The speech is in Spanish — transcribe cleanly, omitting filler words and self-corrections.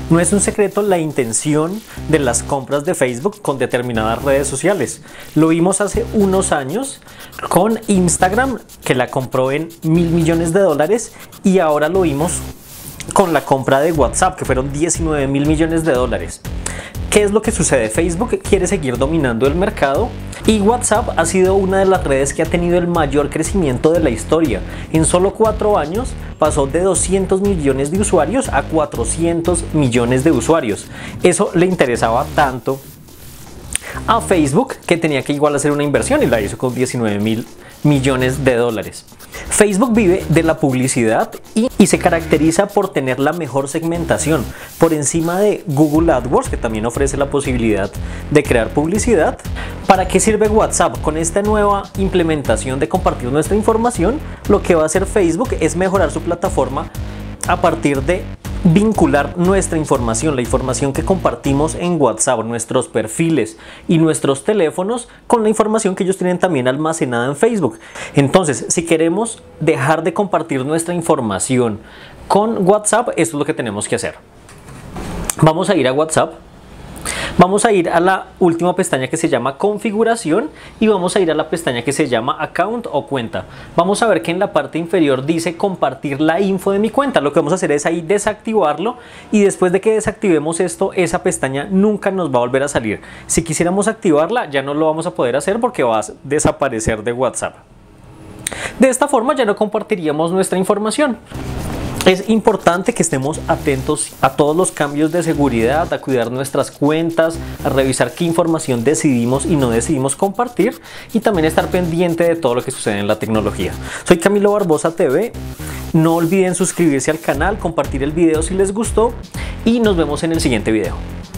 No es un secreto la intención de las compras de Facebook con determinadas redes sociales. Lo vimos hace unos años con Instagram, que la compró en $1.000 millones, y ahora lo vimos con la compra de WhatsApp, que fueron $19.000 millones. ¿Qué es lo que sucede? Facebook quiere seguir dominando el mercado y WhatsApp ha sido una de las redes que ha tenido el mayor crecimiento de la historia. En solo 4 años pasó de 200 millones de usuarios a 400 millones de usuarios. Eso le interesaba tanto a Facebook que tenía que igual hacer una inversión y la hizo con $19.000 millones. Facebook vive de la publicidad y se caracteriza por tener la mejor segmentación por encima de Google AdWords, que también ofrece la posibilidad de crear publicidad. ¿Para qué sirve WhatsApp? Con esta nueva implementación de compartir nuestra información, lo que va a hacer Facebook es mejorar su plataforma a partir de vincular nuestra información, la información que compartimos en WhatsApp, nuestros perfiles y nuestros teléfonos, con la información que ellos tienen también almacenada en Facebook. Entonces, si queremos dejar de compartir nuestra información con WhatsApp, esto es lo que tenemos que hacer. Vamos a ir a WhatsApp. Vamos a ir a la última pestaña que se llama configuración y vamos a ir a la pestaña que se llama account o cuenta. Vamos a ver que en la parte inferior dice compartir la info de mi cuenta. Lo que vamos a hacer es ahí desactivarlo y después de que desactivemos esto, esa pestaña nunca nos va a volver a salir. Si quisiéramos activarla ya no lo vamos a poder hacer porque va a desaparecer de WhatsApp. De esta forma ya no compartiríamos nuestra información. Es importante que estemos atentos a todos los cambios de seguridad, a cuidar nuestras cuentas, a revisar qué información decidimos y no decidimos compartir y también estar pendiente de todo lo que sucede en la tecnología. Soy Camilo Barbosa TV, no olviden suscribirse al canal, compartir el video si les gustó y nos vemos en el siguiente video.